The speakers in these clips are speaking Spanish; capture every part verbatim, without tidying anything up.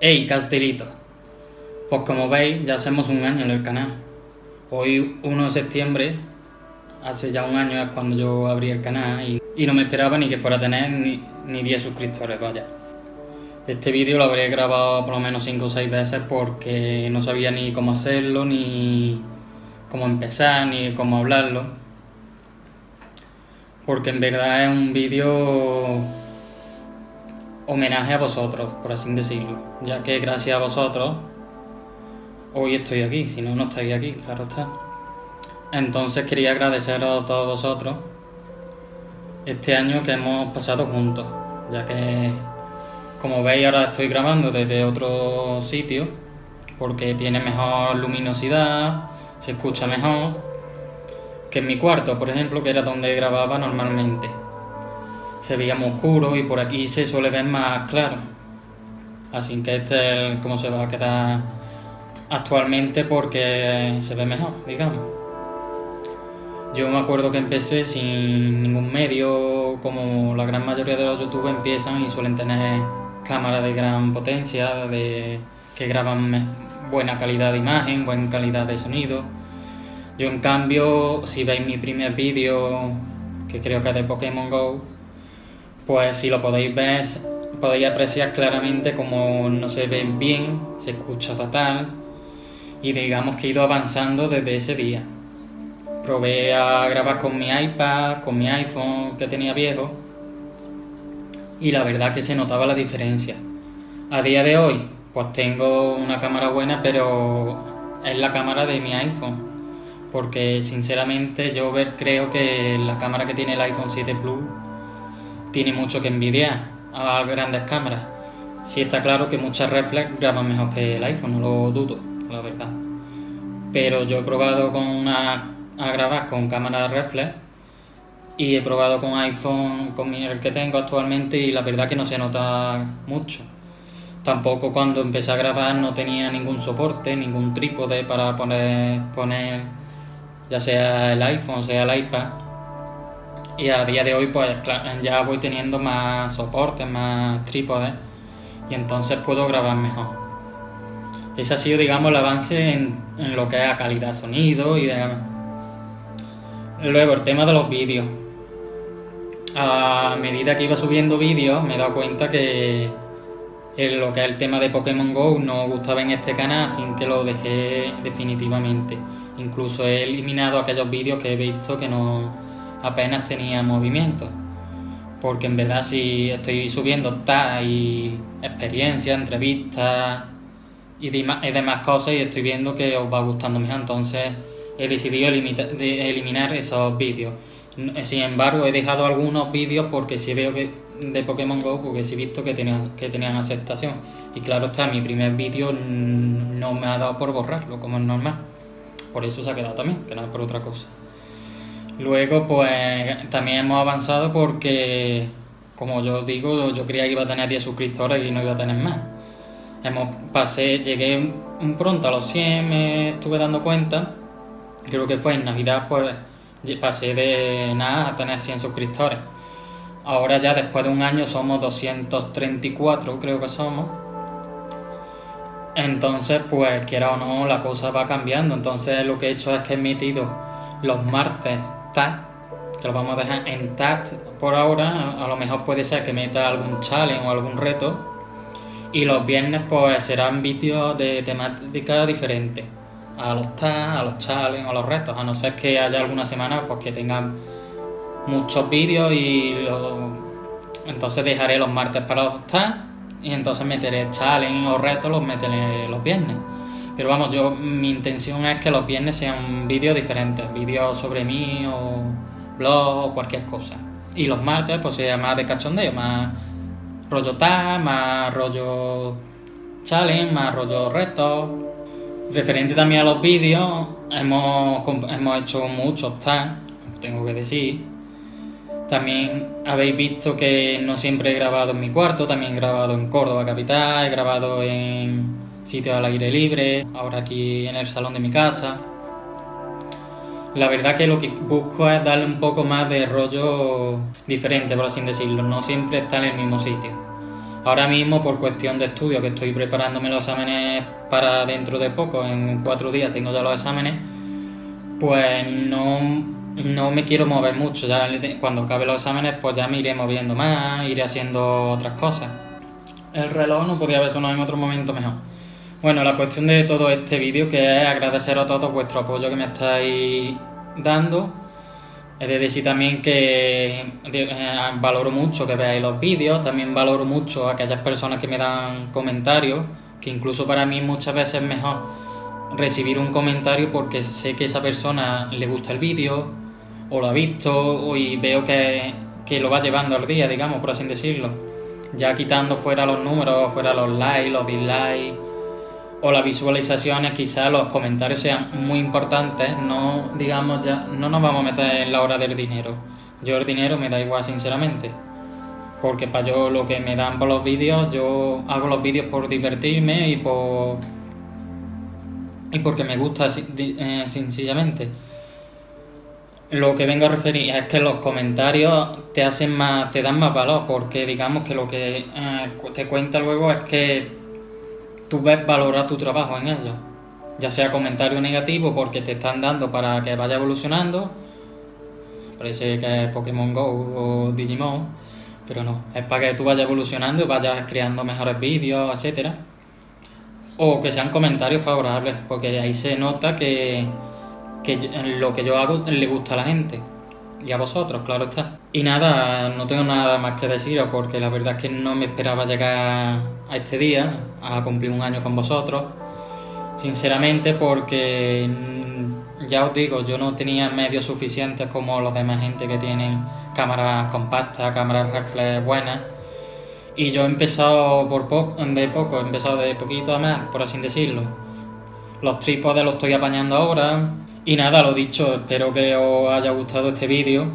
Hey, Castilito. Pues como veis, ya hacemos un año en el canal. Hoy, uno de septiembre, hace ya un año es cuando yo abrí el canal y, y no me esperaba ni que fuera a tener ni, ni diez suscriptores, vaya. Este vídeo lo habré grabado por lo menos cinco o seis veces porque no sabía ni cómo hacerlo, ni cómo empezar, ni cómo hablarlo. Porque en verdad es un vídeo homenaje a vosotros, por así decirlo, ya que gracias a vosotros hoy estoy aquí, si no, no estaría aquí, claro está. Entonces quería agradeceros a todos vosotros este año que hemos pasado juntos, ya que, como veis, ahora estoy grabando desde otro sitio porque tiene mejor luminosidad, se escucha mejor que en mi cuarto, por ejemplo, que era donde grababa normalmente. Se veía muy oscuro y por aquí se suele ver más claro. Así que este es como se va a quedar actualmente porque se ve mejor, digamos. Yo me acuerdo que empecé sin ningún medio, como la gran mayoría de los youtubers empiezan y suelen tener cámaras de gran potencia, de que graban buena calidad de imagen, buena calidad de sonido. Yo, en cambio, si veis mi primer vídeo, que creo que es de Pokémon Go, pues si lo podéis ver, podéis apreciar claramente cómo no se ve bien, se escucha fatal, y digamos que he ido avanzando desde ese día. Probé a grabar con mi iPad, con mi iPhone que tenía viejo, y la verdad que se notaba la diferencia. A día de hoy, pues tengo una cámara buena, pero es la cámara de mi iPhone, porque sinceramente yo ver, creo que la cámara que tiene el iPhone siete Plus tiene mucho que envidiar a las grandes cámaras. Sí está claro que muchas reflex graban mejor que el iPhone, no lo dudo, la verdad. Pero yo he probado con una, a grabar con cámara reflex y he probado con iPhone, con el que tengo actualmente, y la verdad que no se nota mucho. Tampoco cuando empecé a grabar no tenía ningún soporte, ningún trípode para poner, poner ya sea el iPhone, sea el iPad. Y a día de hoy pues ya voy teniendo más soportes, más trípodes, y entonces puedo grabar mejor. Ese ha sido, digamos, el avance en, en lo que es a calidad de sonido y demás. Luego el tema de los vídeos. A medida que iba subiendo vídeos me he dado cuenta que en lo que es el tema de Pokémon Go no gustaba en este canal, así que lo dejé definitivamente. Incluso he eliminado aquellos vídeos que he visto que no apenas tenía movimiento, porque en verdad si estoy subiendo tags y experiencias, entrevistas y demás cosas y estoy viendo que os va gustando mejor, entonces he decidido de eliminar esos vídeos. Sin embargo, he dejado algunos vídeos porque si veo que de Pokémon Go, porque sí he visto que tenían, que tenían aceptación, y claro está, mi primer vídeo no me ha dado por borrarlo, como es normal, por eso se ha quedado también, que no es por otra cosa. Luego pues también hemos avanzado porque, como yo digo, yo creía que iba a tener diez suscriptores y no iba a tener más. Hemos pasé, llegué pronto a los cien, me estuve dando cuenta. Creo que fue en Navidad, pues pasé de nada a tener cien suscriptores. Ahora ya después de un año somos doscientos treinta y cuatro, creo que somos. Entonces, pues quiera o no, la cosa va cambiando. Entonces lo que he hecho es que he metido los martes tag, que lo vamos a dejar en tag por ahora. A lo mejor puede ser que meta algún challenge o algún reto, y los viernes pues serán vídeos de temática diferente a los tags, a los challenges o a los retos, a no ser que haya alguna semana pues que tengan muchos vídeos y lo... entonces dejaré los martes para los tags y entonces meteré challenge o retos, los meteré los viernes. Pero vamos, yo mi intención es que los viernes sean vídeos diferentes, vídeos sobre mí o blog o cualquier cosa. Y los martes pues sea más de cachondeo, más rollo tag, más rollo challenge, más rollo retos. Referente también a los vídeos, hemos, hemos hecho muchos tags, tengo que decir. También habéis visto que no siempre he grabado en mi cuarto, también he grabado en Córdoba capital, he grabado en sitios al aire libre, ahora aquí en el salón de mi casa. La verdad que lo que busco es darle un poco más de rollo diferente, por así decirlo, no siempre estar en el mismo sitio. Ahora mismo, por cuestión de estudio, que estoy preparándome los exámenes para dentro de poco, en cuatro días tengo ya los exámenes, pues no, no me quiero mover mucho. Ya cuando acabe los exámenes, pues ya me iré moviendo más, iré haciendo otras cosas. El reloj no podía haber sonado en otro momento mejor. Bueno, la cuestión de todo este vídeo, que es agradeceros a todos vuestro apoyo que me estáis dando. Es de decir también que eh, valoro mucho que veáis los vídeos, también valoro mucho a aquellas personas que me dan comentarios, que incluso para mí muchas veces es mejor recibir un comentario porque sé que esa persona le gusta el vídeo o lo ha visto y veo que, que lo va llevando al día, digamos, por así decirlo. Ya quitando fuera los números, fuera los likes, los dislikes o las visualizaciones, quizás los comentarios sean muy importantes. No, digamos, ya no nos vamos a meter en la hora del dinero. Yo el dinero me da igual, sinceramente, porque para yo lo que me dan por los vídeos, yo hago los vídeos por divertirme y por y porque me gusta, eh, sencillamente. Lo que vengo a referir es que los comentarios te hacen más, te dan más valor, porque digamos que lo que eh, te cuenta luego es que tú ves valorar tu trabajo en ello, ya sea comentario negativo porque te están dando para que vaya evolucionando, parece que es Pokémon Go o Digimon, pero no, es para que tú vayas evolucionando y vayas creando mejores vídeos, etcétera, o que sean comentarios favorables, porque ahí se nota que, que lo que yo hago le gusta a la gente y a vosotros, claro está. Y nada, no tengo nada más que deciros, porque la verdad es que no me esperaba llegar a este día, a cumplir un año con vosotros, sinceramente, porque ya os digo, yo no tenía medios suficientes como los demás gente que tienen cámaras compactas, cámaras reflex buenas, y yo he empezado por poco, de poco, he empezado de poquito a más, por así decirlo. Los trípodes los estoy apañando ahora. Y nada, lo dicho, espero que os haya gustado este vídeo.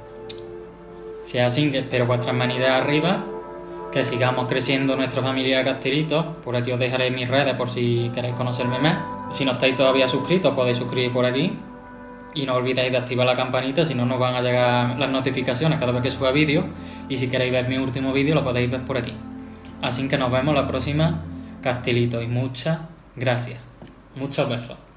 Si es así, que espero vuestras manitas arriba, que sigamos creciendo nuestra familia de castelitos. Por aquí os dejaré mis redes por si queréis conocerme más. Si no estáis todavía suscritos, podéis suscribir por aquí. Y no olvidéis de activar la campanita, si no nos van a llegar las notificaciones cada vez que suba vídeo. Y si queréis ver mi último vídeo, lo podéis ver por aquí. Así que nos vemos la próxima, castelitos. Y muchas gracias. Muchos besos.